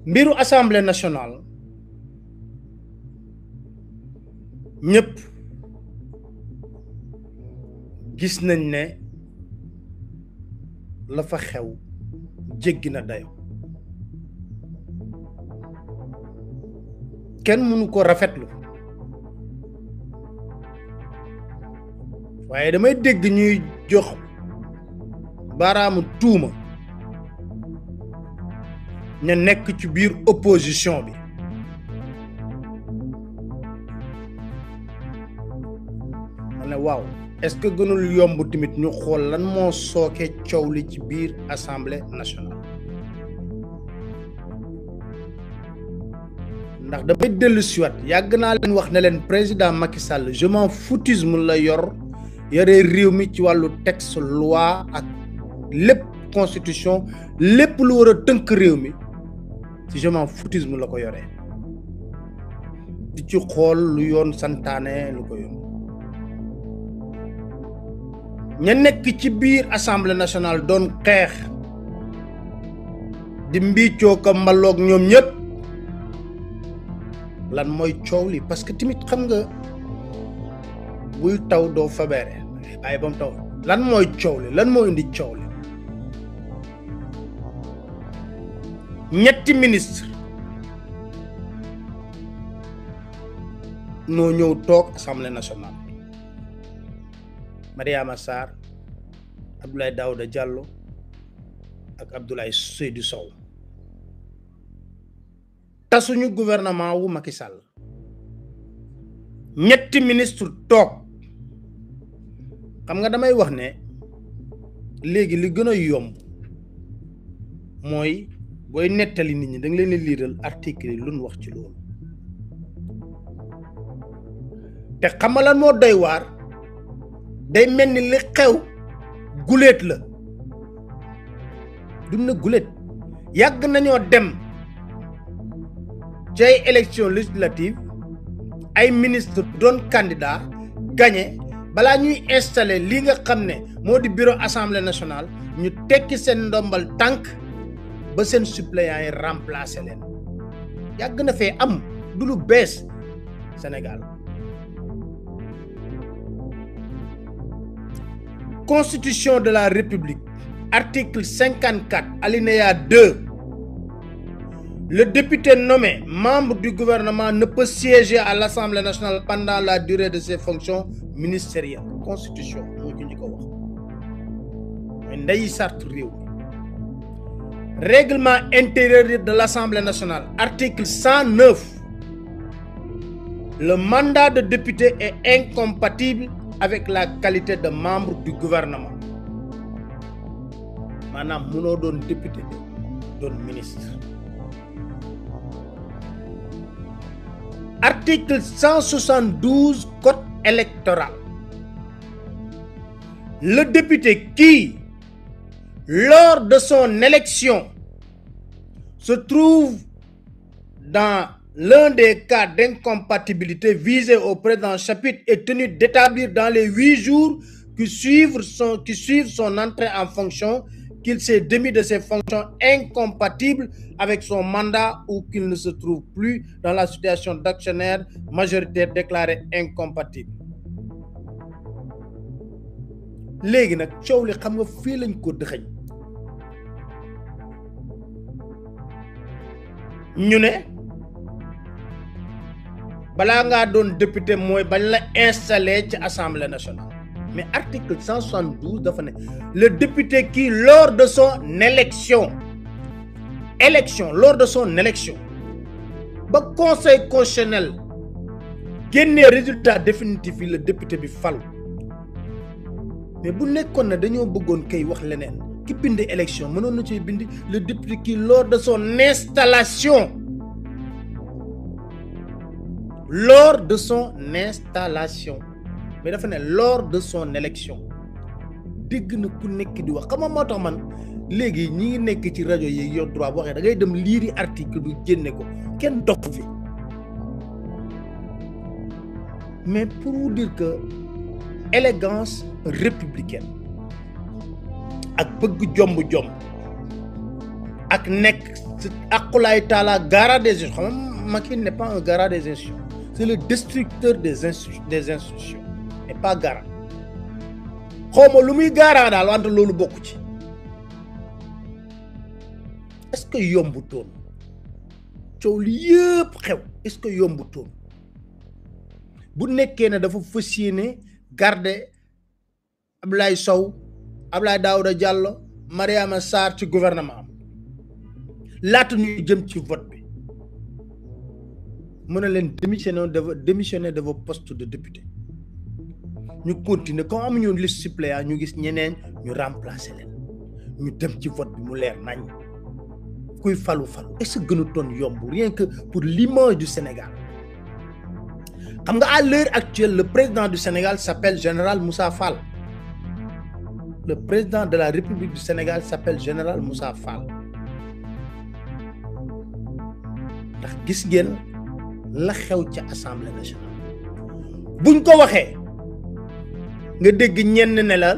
mbiru assemblée nationale ñëpp gis nañ ne la fa xew jéggi na dayo kenn mënu ko rafetlu waaye damay dégg ñuy jox baaraamu tuuma ña nekk ci biir opposition bi ma ne waaw est-ce que gënul yomb tamit ñu xool lan moo sooke coow li ci biir assemblée nationale ndax damay dellu siwaat yàgg naa leen wax ne leen président Macky Sall je m'en foutisme la yore réew mi ci wàllu texte loi ak lépp constitution lépp lu war a tënk réew mi ci je m'en foutisme la ko yoree di ci xool lu yoon santaane lu ko yoon ña nekk ci biir assemblée nationale doon xeex di mbiicoo ko mbaloog ñoom ñëpp lan mooy coow li parce que tamit xam nga buy taw doo fabeere bàyyi ba mu taw lan mooy coow li lan moo indi coow li ñetti ministre noo ñëw toog assemblée nationale Mariama Sarr Abdoulaye Daouda Diallo ak Abdoulaye Seydou Sow tasuñu gouvernement wu Macky Sall ñetti ministre toog xam nga damay wax ne léegi li gën a yomb mooy booy nettali nit ñi da nga leen di liiral article yi lu ñu wax ci loolu te xam nga lan moo doy waar day mel ni li xew guléet la du na guléet yàgg nañoo dem ci ay élection législative ay ministre doon candidat gagné balaa ñuy installer li nga xam ne moo di bureau assemblée nationale ñu tekki seen ndombal tànk ba seen suppléants yi remplacer leen yàgg na fee am du lu bees Sénégal Constitution de la République article 54 alinéa 2 le député nommé membre du gouvernement ne peut siéger à l'Assemblée nationale pendant la durée de ses fonctions ministérielles constitution moo ci ñu ko wax mooy ndeyi sart réew règlement intérieur de l'Assemblée nationale article 109 le mandat de député est incompatible avec la qualité de membre du gouvernement maanaam munoo doon député doon ministre article 172 code électoral le député qui lors de son élection se trouve dans l'un des cas d'incompatibilité visés au présent chapitre est tenu d'établir dans les 8 jours qui suivent son entrée en fonction qu'il s'est démis de ses fonctions incompatibles avec son mandat ou qu'il ne se trouve plus dans la situation d'actionnaire majoritaire déclaré incompatible. léegi nag coow li xam nga fii lañ ko dëxëñ ñu ne balaa ngaa doon député mooy bañ la installé ci assemblée nationale mais article 172 dafa ne le député qui lors de son élection lors de son élection ba conseil constitutionnel génnee résultat définitif yi le député bi falu mais bu nekkoon na dañoo bëggoon kay wax leneen ki bind élection mënoon na ci bind le député qui lors de son installation mais dafa ne lors de son élection dégg na ku nekk di wax xam nga moo tax man léegi ñi ngi nekk ci rajo yi yor droit waxee da ngay dem liiri article bi génne ko kenn dox fi mais pour vous dire que élégance républicaine ak bëgg jomb ak nekk c'est Akoulaye Tala, garant des institutions. Macky n'est pas un garant des institutions. C'est le destructeur des institutions. Et pas garant. Comment l'oumi garant dans l'entre l'eau beaucoup. Est-ce que yombuton? Est-ce que yombuton? Bu nekkee ne dafa fas yéene garder Abdoulaye Sow Abdoulaye Daouda Diallo Mariama Sarr ci gouvernement am laata ñu jëm ci vote bi mën na leen démissionner de vos postes de député ñu continuer comme amuñu liste suppléant ñu gis ñeneen ñu remplacer leen ñu dem ci vote bi mu leer nañ kuy falu est-ce que gënutoon yomb rien que pour l'image du Sénégal. À l'heure actuelle, le président du Sénégal s'appelle Général Moussa Fall. Le président de la République du Sénégal s'appelle Général Moussa Fall. ndax gis ngeen la xew ci Assemblée nationale. buñ ko waxee nga dégg ñenn ne la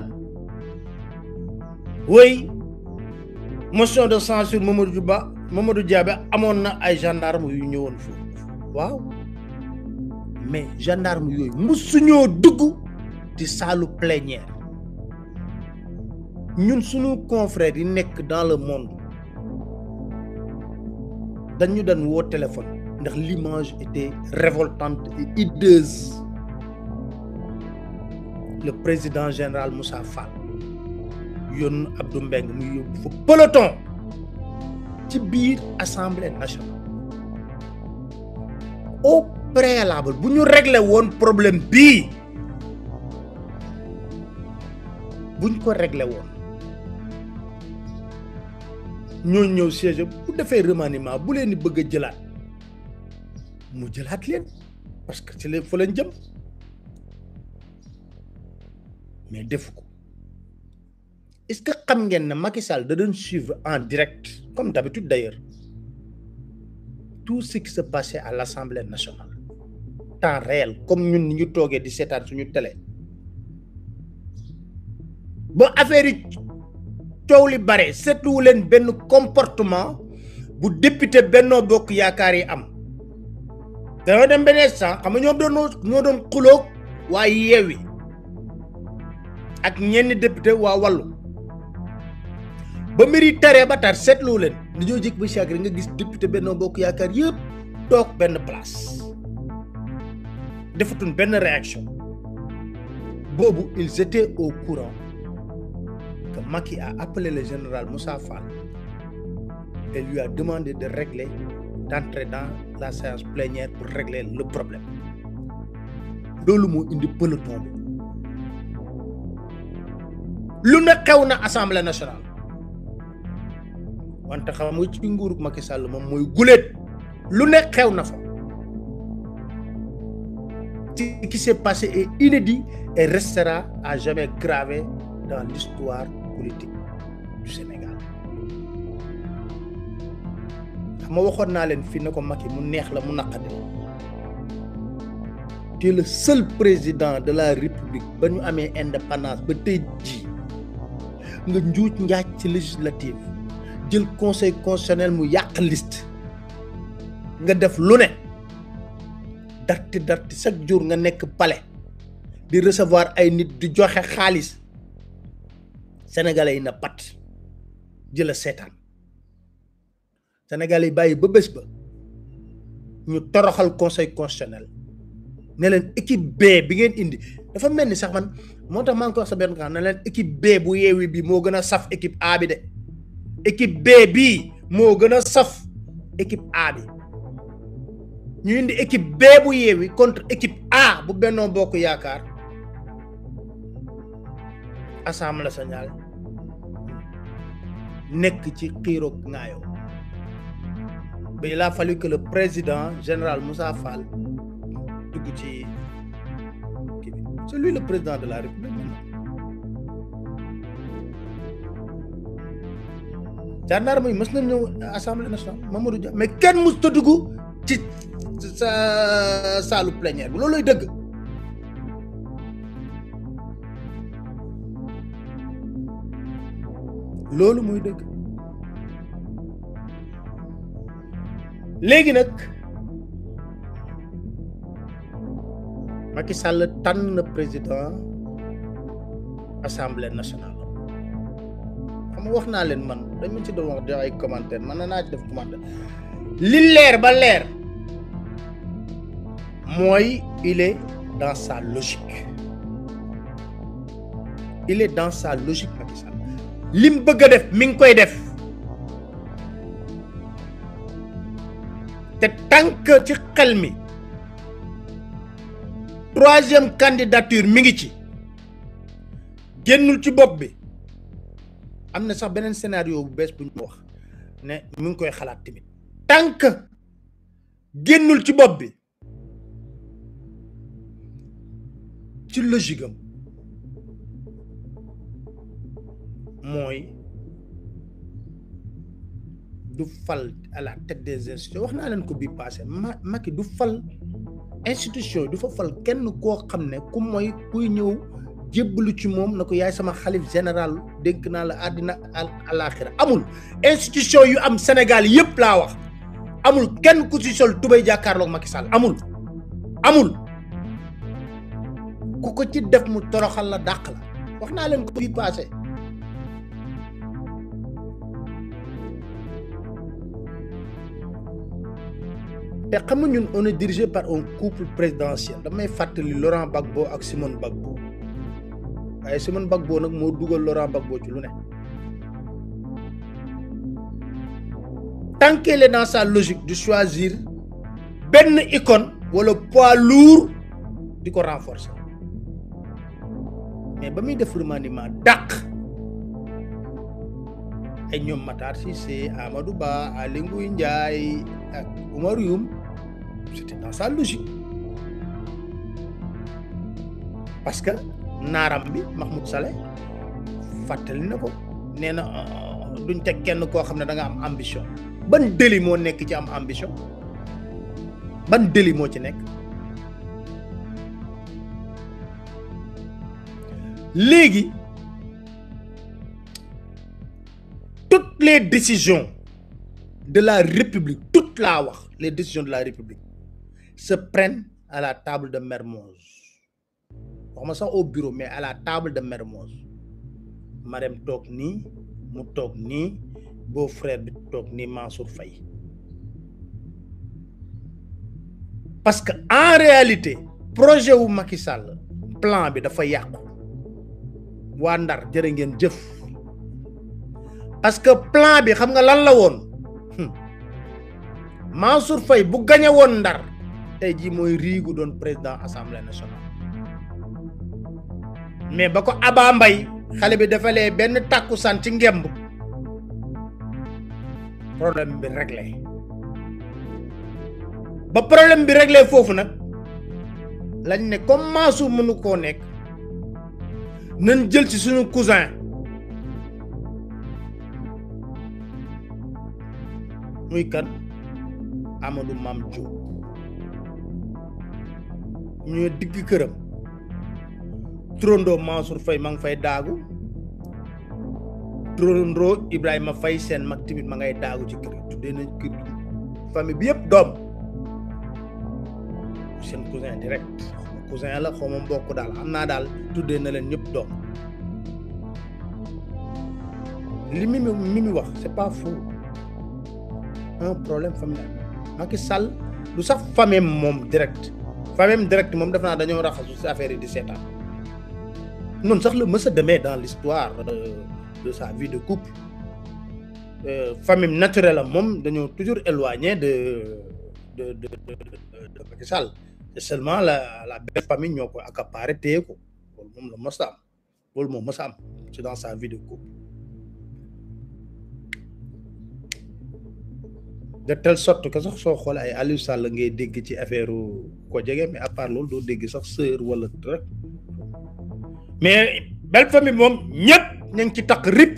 oui motion de censure Mamadou Diaby amoon na ay gendarme yu ñëwoon foofu waaw. mais gendarme yooyu musuñoo dugg ci salle plénière ñun suñu confrères yi nekk dans le monde dañu daan woo téléphone ndax l'image était révoltante et hideuse. Le président général Moussa Fall yoon Abdou Mbeng muy yóbbu fa peloton ci biir assemblée nationale au préalable bu ñu régler woon problème bii buñ ko régler woon ñoo ñëw siège bu defee remaniement bu leen di bëgg a jëlaat mu jëlaat leen parce que ci leen fa leen jëm mais defu ko. Est-ce que xam ngeen ne Macky Sall da doon suivre en direct comme d'habitude d'ailleurs tout ce qui se passait à l'Assemblée nationale temps réel comme ñun ni ñu toogee di seetaan suñu télé ba affaire yi coow li bare seetlu leen benn comportement bu député Benno Bokk Yaakaar yi am dañoo dem benn instant xam nga ñoo doon xuloog waa Yewwi ak ñenn député waa Wallu ba mbir yi taree ba tar seetlu leen dañoo jëkk ba chaque nga gis député Benno Bokk Yaakaar yëpp toog benn place defatuñ benn réaction boobu ils étaient au courant que Macky a appelé le général Moussa Fall et lui a demandé d'entrer dans la séance plénière pour régler le problème loolu moo indi peloton bi lu ne xew na Assemblée nationale wante xam nga ci nguurug Macky Sall moom mooy guléet lu ne xew na fa. Ce qui s'est passé est inédit et restera à jamais gravé dans l'histoire politique du Sénégal. Je waxoon naa leen fii ne ko Macky mu neex la mu naqadi la. Tu es le seul président de la République ba ñu amee indépendance ba tey jii nga njuuj njaaj ci législative jël conseil constitutionnel mu yàq liste nga def lu ne. darti chaque jour nga nekk palais di recevoir ay nit di joxe xaalis sénégalais yi na pat jëla seetaan sénégalais yi bàyyi ba bés ba ñu toroxal conseil constitutionnel ne leen équipe B bi ngeen indi dafa mel ni sax man moo tax maa ngi ko wax sa benn kan ne leen équipe B bu Yewwi bi moo gën a saf équipe A bi de équipe B bii moo gën a saf équipe A bi ñu indi équipe B bu Yewwi contre équipe A bu Benno Bokk Yaakaar Assemblée nationale nekk ci xiiroog ngaayo ba il a fallu que le président général Moussa Fall dugg ci kii bi c'est lui le président de la République gendarme yi mës na ñëw Assemblée nationale Mamadou Dia mais kenn mës ta dugg ci sa saalu plénière bi loolu lay dëgg loolu muy dëgg léegi nag Macky Sall tànn président assemblée nationale xam nga wax naa leen man dañu ci doon wax jox ay commentaire man na naa ci def commentaire li leer ba leer mooy il est dans sa logique Macky Sall lim bëgg a def mi ngi koy def te tànk ci xel mi troisième candidature mi ngi ci génnul ci bopp bi am na sax beneen scénario bu bees bu ñu wax ne mi ngi koy xalaat tamit tànk génnul ci bopp bi ci logique am mooy du fal à la tête des institutions wax naa leen ko bii passé Macky du fal institution du fa fal kenn koo xam ne ku mooy kuy ñëw jébbalu ci moom na ko yaay sama xalif général dénk naa la àddina àlaaxira amul institution yu am Sénégal yépp laa wax amul kenn ku ci sol tubay jàkkaarloog Macky Sall amul ku ko ci def mu toroxal la dàq la wax naa leen ko bii passé te xam nga ñun on est dirigé par un couple présidentiel damay fàttali Laurent Gbagbo ak Simone Gbagbo waaye Simone Gbagbo nag moo dugal Laurent Gbagbo ci lu ne tant qu'il est dans sa logique de choisir benn icône wala poids lourd di ko renforcer mais ba muy def remaniement dàq ay ñoom Matar Cissé Amadou Ba Aly Ngouille Ndiaye ak Oumar Youm c'était dans sa logique parce que naaram bi Mahmoud Saleh fàttali na ko nee na duñ teg kenn koo xam ne da nga am ambition ban délit moo nekk ci am ambition ban délit moo ci nekk léegi toutes les décisions de la République toute la wax les décisions de la République se prennent à la table de Mermoz wax ma sax au bureau mais à la table de Mermoz Marème toog nii mu toog nii beau frère bi toog nii Mansour Faye parce que en réalité projet wu Macky Sall plan bi dafa yàqu waa Ndar jërë ngeen jëf parce que plan bi xam nga lan la woon Mansour Faye bu gañe woon Ndar tey jii mooy riigu doon président assemblée nationale mais ba ko Aba Mbaye xale bi defalee benn tàkkusaan ci ngemb problème bi réglé ba problème bi réglé foofu nag lañ ne comme Mansour mënu koo nekk nañ jël ci suñu cousin muy kan Amadou Mame Diop ñu digg këram turandoo Mansour Faye ma ngi fay daagu turandoo Ibrahima Faye seen mag tamit ma ngay daagu ci kër tuddee nañ kër famille bi yëpp doom seen cousin direct cousin la xaw ma mbokk daal am naa daal tuddee na leen ñëpp doom li mi wax c'est pas faux un problème familial Macky Sall du sax famille moom direct moom def naa dañoo raxasu ci affaire yi di seetaan noonu sax la mës a demee dans l'histoire de sa vie de couple famille naturelle am moom dañoo toujours éloigné de Macky Sall c'est seulement la belle famille ñoo ko accaparé téye ko loolu moom la mës a am loolu moom mës a am c'est dans sa vie de couple de telle sorte que sax soo xoolee ay Aliou Sall ngay dégg ci affaire ko jege mais à part loolu doo dégg sax sœur wala rek mais belle famille moom ñëpp ñu ngi ci takk rip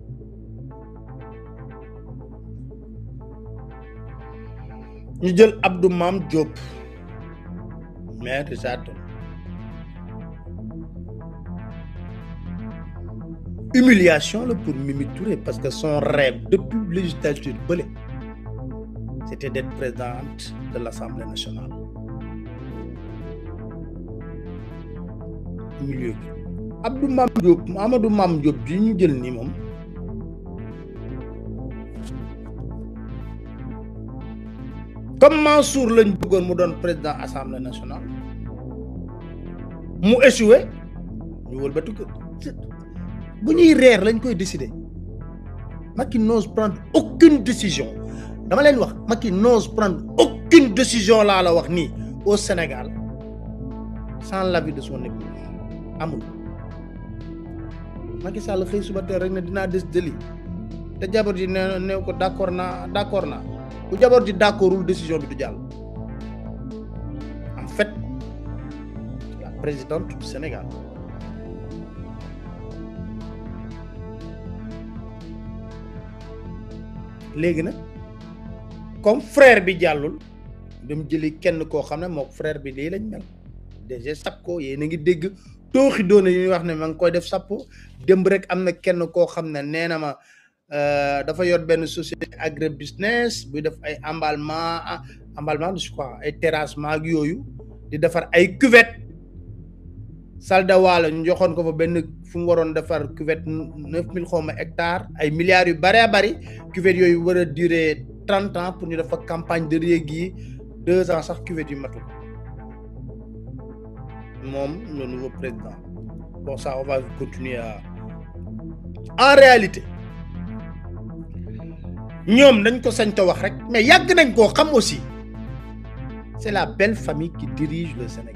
ñu jël Abdou Mame Diop maire de Richard-Toll humiliation la pour Mimi Touré parce que son rêve depuis législature bële c'était d'être présidente de l'Assemblée nationale. Milieu bi Amadou Mame Diop bi ñu jël ni moom comme Mansour lañ bëggoon mu doon président Assemblée nationale mu échoué ñu wëlbati ko bu ñuy reer lañ koy décider. Macky n'ose prendre aucune décision dama leen wax Macky n'ose prendre aucune décision laa la wax nii au Sénégal sans l'avis de son épouse amul. Macky Sall xëy suba teel rek ne dinaa décider lii te jabar ji ne ko d'accord naa bu jabar ji d'accordul décision bi du jàll. En fait la présidente du Sénégal. Léegi nag comme frère bi jàllul dem jëli kenn koo xam ne mook frère bi lii lañ mel DG Sapko yéen a ngi dégg tooxi doona yi ñuy wax ne ma ngi koy def Sappo démb rek am na kenn koo xam ne nee na ma dafa yor benn société agri business buy def ay emballement je crois ay terrassement ak yooyu di defar ay cuvette Salda Waalo ñu joxoon ko fa benn fu mu waroon defar cuvette 9000 xawma hectares ay milliards yu bëree bëri cuvette yooyu war a durer 30 ans pour ñu def fa campagne de riz gi 2 ans sax cuvette yu matul moom le nouveau président. Bon ça on va continuer à en réalité ñoom dañ ko sañ ta wax rek mais yàgg nañ koo xam aussi c'est la belle famille qui dirige le Sénégal.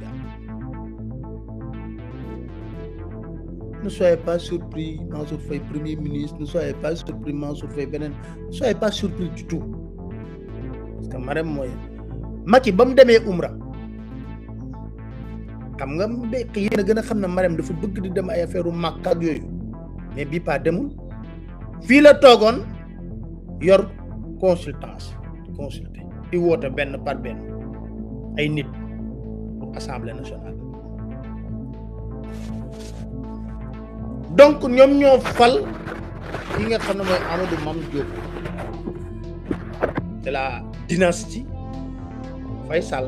Ne soyez pas surpris, Mansour Faye Premier ministre, ne soyez pas surpris, Mansour Faye beneen, ne soyez pas surpris du tout. Parce que Marème mooy Macky ba mu demee Umra xam nga yéen a gën a xam ne Marème dafa bëgg di dem ay affaire u Makka ak yooyu mais bii pas demul fii la toogoon yor consulté di woote benn par benn ay nit pour Assemblée nationale. Donc ñoom ñoo fal yi nga xam ne mooy Amadou Mame Diop de la dynastie Faye Sall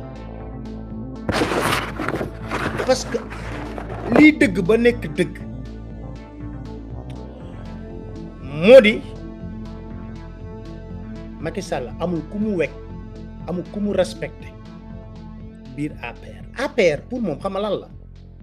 parce que lii dëgg ba nekk dëgg moo di Macky Sall amul ku mu wekk amul ku mu respecté biir APR pour moom xam nga lan la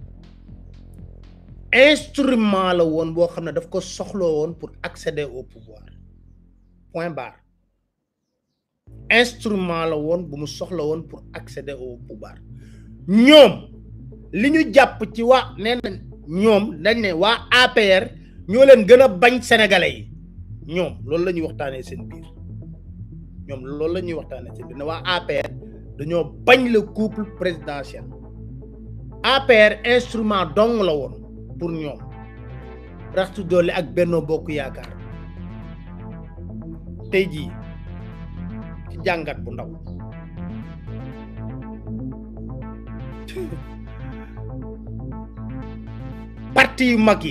instrument la woon boo xam ne daf ko soxloo woon pour accéder au pouvoir point barre instrument la woon bu mu soxla woon pour accéder au pouvoir ñoom li ñu jàpp ci waa nee na ñoom dañ ne waa APR ñoo leen gën a bañ sénégalais yi ñoom loolu la ñuy waxtaanee seen biir ne waa APR dañoo bañ le couple présidentiel APR instrument dong la woon pour ñoom raxtu doole ak Benno Bokk Yaakaar tey jii ci jàngat bu ndaw parti yu mag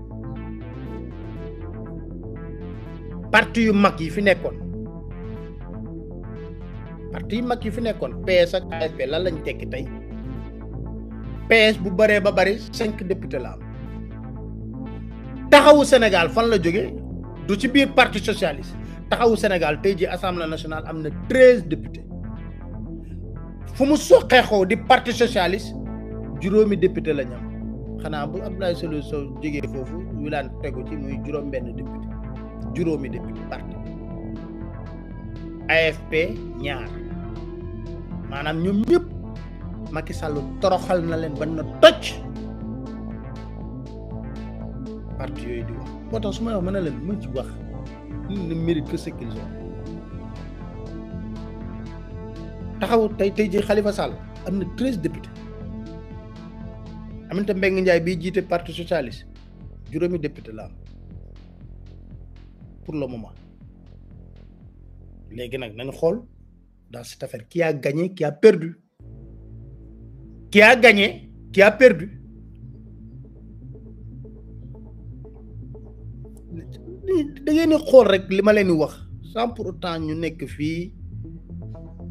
yi fi nekkoon PS ak AFP lan lañ tekki tey PS bu bëree ba bëri 5 députés la am taxawu Sénégal fan la jóge du ci biir parti socialiste taxawu Sénégal tey ji assemblée nationale am na 13 députés fu mu soqeexoo di parti socialiste juróomi député la ñam xanaa bu Abdoulaye Seydou Sow jógee foofu wilaan tegu ci muy juróomi député parti AFP ñaar maanaam ñoom ñëpp Macky Sall toroxal na leen ba na toj parti yooyu di wax moo tax su ma wax mën na leen mën ci wax ils ne méritent que ce qu'ils ont taxaw tey ji Khalifa Sall am na 13 députés Aminata Mbengue Ndiaye bii jiite parti socialiste juróomi député la am pour le moment léegi nag nañu xool dans cette affaire qui a gagné qui a perdu qui a gagné qui a perdu da ngeen di xool rek li ma leen di wax sans pour autant ñu nekk fii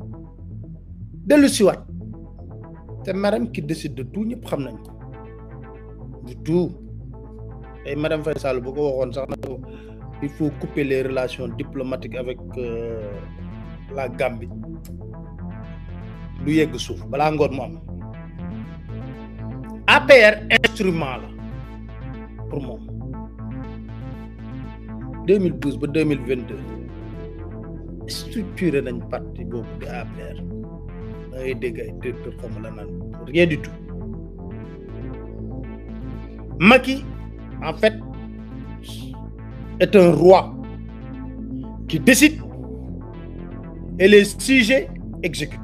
dellu si waat te Marème qui décide de tout ñëpp xam nañ ko du tout et Madame Faye Sall bu ko waxoon sax na il faut couper les relations diplomatiques avec la Gambie du yegg suuf balaa ngoon mu am APR instrument la pour moom 2012 ba 2022 structuré nañ parti boobu di APR da ngay dégg ay directeur xam la naan rien du tout Macky en fait est un roi qui décide et les sujets exécutent.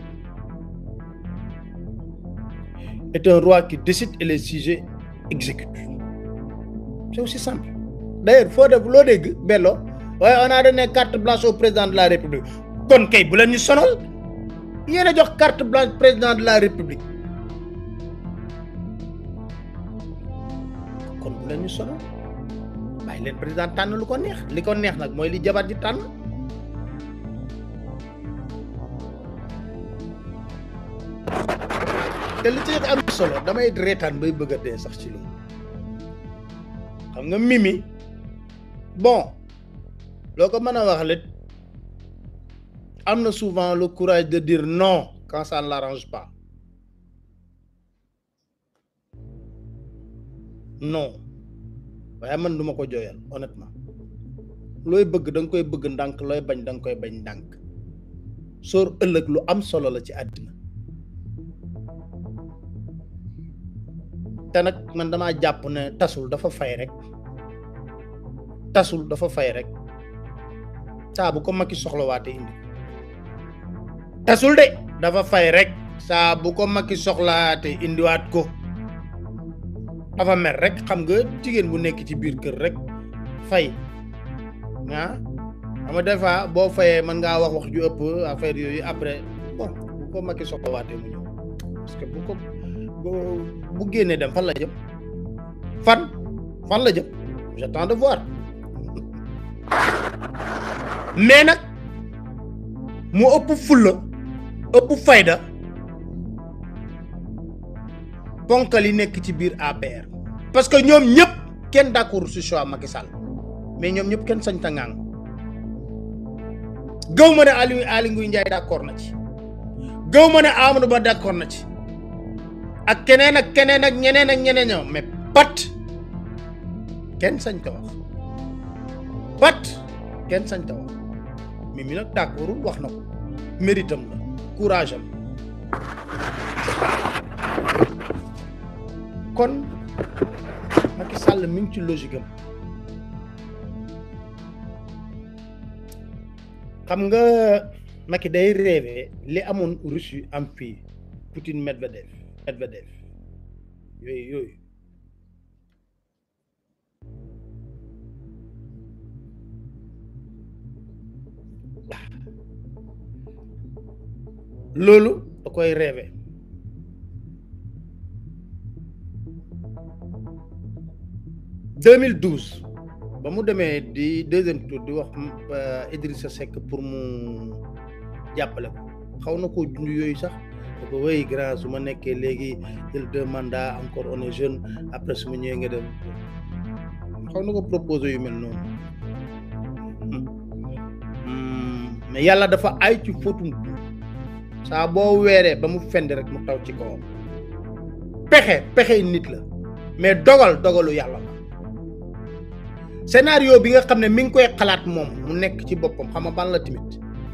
Est un roi qui décide et les sujets exécutent. C'est aussi simple. D'ailleurs, faut de vouloir dire, Bello, ouais, on a donné carte blanche au président de la République. Kon kay bu len ñu sonal yéen a jox carte blanche président de la République. Kon bu len ñu sonal bàyyi leen président tànn lu ko neex li ko neex nag mooy li jabar ji tànn. te li ci am solo damay reetaan bay bëgg a dee sax ci loolu xam nga Mimi bon loo ko mën a wax lit am na souvent le courage de dire non quand ça ne l'arrange pas non waaye man duma ko jooyal honnêtement looy bëgg da nga koy bëgg ndànk looy bañ da nga koy bañ ndànk sóor ëllëg lu am solo la ci àddina te nag man damaa jàpp ne tasul dafa fay rek saa bu ko Macky soxlawaate indi tasul de dafa fay rek saa bu ko Macky soxlawaate indiwaat ko dafa mer rek xam nga jigéen bu nekk ci biir kër rek fay ah xam nga des fois boo fayee mën ngaa wax ju ëpp affaire yooyu après bon bu ko Macky soxlawaatee mu ñëw parce que bu génnee dem fan la jëm fan la jëm j'attends de voir mais nag mu ëpp fulla ëpp fayda ponkal yi nekk ci biir APR parce que ñoom ñëpp kenn d'accord ci choix Macky Sall mais ñoom ñëpp kenn sañ ta ngang gëw ma ne Aly Ngouille Ndiaye d'accord na ci gëw ma ne Amadou Ba d'accord na ci ak keneen ak ñeneen ñoom mais pat kenn sañ ta wax Mimi nag d'accordul wax na ko méritam la courage am kon Macky Sall mi ngi ci logique am xam nga Macky day rêvé li amoon Russie am fii Poutine Medvedev yooyu loolu da koy rêvé ba mu demee di deuxième tour di wax Idrissa Seck pour mu jàppale ko xaw na koo dund yooyu sax da ko wéy grand su ma nekkee léegi jël 2 mandats encore on est jeune après su ma ñëwee nga dem xaw na ko proposé yu mel noonu mais yàlla dafa ay ci fóotum saa boo weeree ba mu fend rek mu taw ci kawam pexe nit la mais dogalu yàlla la scénario bi nga xam ne mi ngi koy xalaat moom mu nekk ci boppam xam nga ban la tamit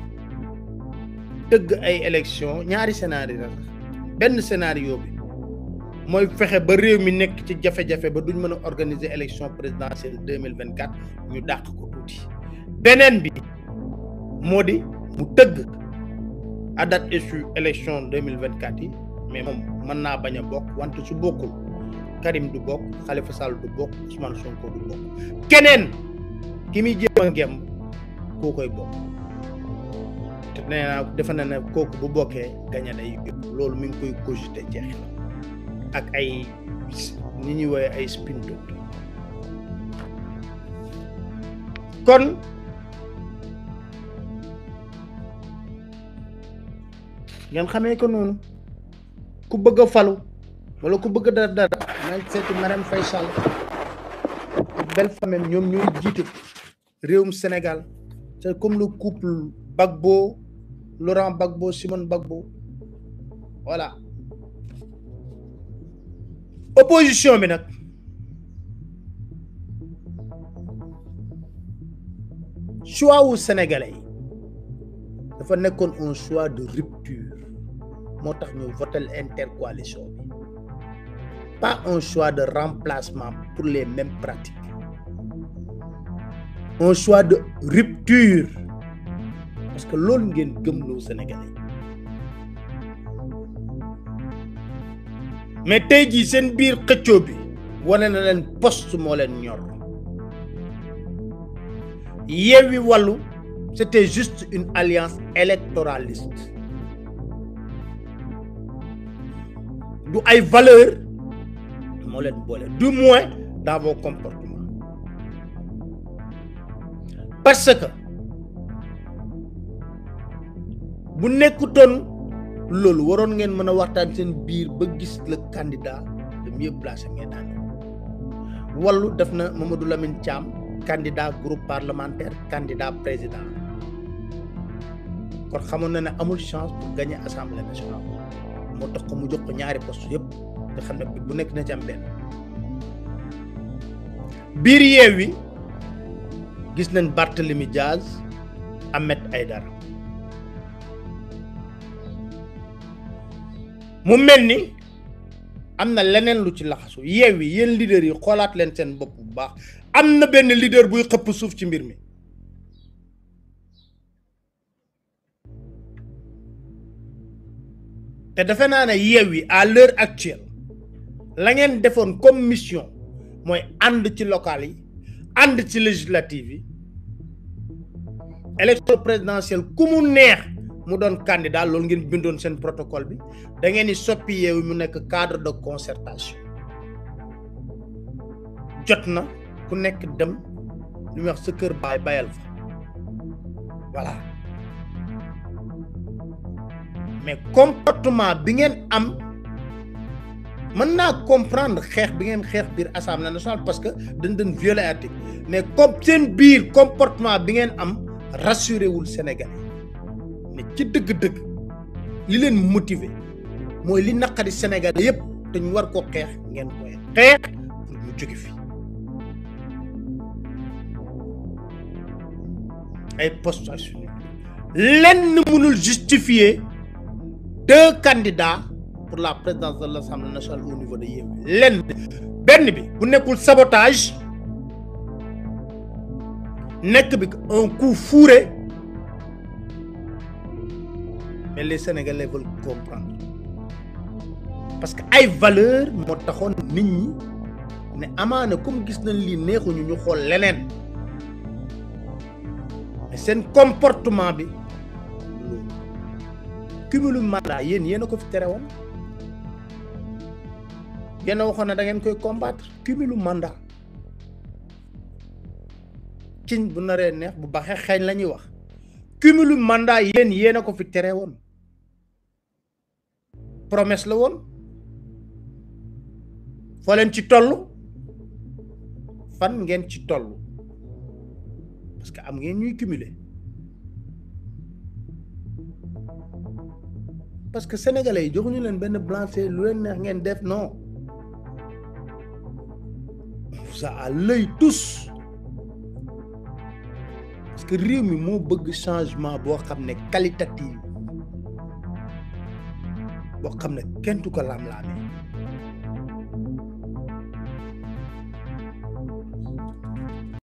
tëgg ay élection ñaari scénario la sax benn scénario bi mooy fexe ba réew mi nekk ci jafe-jafe ba duñ mën a organiser élection présidentielle 2024 ñu dàq ko tuuti beneen bi moo di mu tëgg à date échue élection 2024 yi mais moom mën naa bañ a bokk wante su bokkul Karim du bokk Khalifa Sall du bokk Ousmane Sonko du bokk keneen ki muy jéem a ngemb koo koy bokk te nee naa defe na ne kooku bu bokkee gañe day yóbbu loolu mi ngi koy cogité jeex ak ay ni ñuy woowee ay spin doctor kon ngeen xamee ko noonu ku bëgg a falu wala ku bëgg dara nañ seeti Marème Faye Sall ak belle famille ñoom ñooy jiite réewum Sénégal c'est comme le couple Gbagbo Laurent Gbagbo Simone Gbagbo voilà opposition bi nag choix wu sénégalais yi dafa nekkoon un choix de rupture moo tax ñu votel intercoalition bi pas un choix de remplacement pour les mêmes pratiques un choix de rupture parce que loolu ngeen gëmloo sénégalais mais tey jii seen biir xëccoo bi wane na leen poste moo leen ñor Yewwi Wallu c'était juste une alliance électoraliste du ay valeur moo leen boole du moins dans vos comportements parce que bu nekkutoon loolu waroon ngeen mën a waxtaan seen biir ba gis le candidat le mieux placé ngeen ànd Wallu def na Mamadou Lamine Thiam candidat groupe parlementaire candidat président kon xamoon na ne amul chance pour gagner assemblée nationale moo tax ko mu jox ko ñaari poste yëpp nga xam ne bu nekk na ci am benn biir Yewwi gis nañ Barthélémy Diaz Ahmed Aïdara mu mel ni am na leneen lu ci laxasu Yewwi yéen leader yi xoolaat leen seen bopp bu baax am na benn leader buy xëpp suuf ci mbir mi te defe naa ne Yewwi à l'heure actuelle la ngeen defoon comme mission mooy ànd ci local yi ànd ci législative yi élection présidentielle ku mu neex mu doon candidat loolu ngeen bindoon seen protocole bi da ngeen di soppi Yewwi mu nekk cadre de concertation jot na ku nekk dem lu wax sa kër baay bayal fa voilà mais comportement bi ngeen am mën naa comprendre xeex bi ngeen xeex biir assemblée nationale parce que dañ doon violer article mais comme seen biir comportement bi ngeen am rassuré wul Sénégalais mais ci dëgg-dëgg li leen motiver mooy li naqari Sénégalais yépp te ñu war ko xeex ngeen koy xeex pour mu jóge fi ay postation lenn mënul justifier deux candidats pour la présidence de l'Assemblée nationale au niveau de Yewwi lenn benn bi bu nekkul sabotage nekk bi un coup fourré mais les Sénégalais veulent comprendre parce que ay valeur moo taxoon nit ñi ne amaana comme gis nañ lii neexuñu ñu xool leneen mais seen comportement bi cumulu mandat yéen a ko fi tere woon yéen a waxoon ne da ngeen koy combattre cumulu mandat ciñ bu naree neex bu baxee xeeñ la ñuy wax cumulu mandat yéen a ko fi tere woon promesse la woon foo leen ci toll fan ngeen ci toll parce que am ngeen ñuy cumuler parce que sénégalais yi joxuñu leen benn blanché lu leen neex ngeen def non ça à l'œil tous parce que réew mi moo bëgg changement boo xam ne qualitatif boo xam ne kenn du ko lam-laame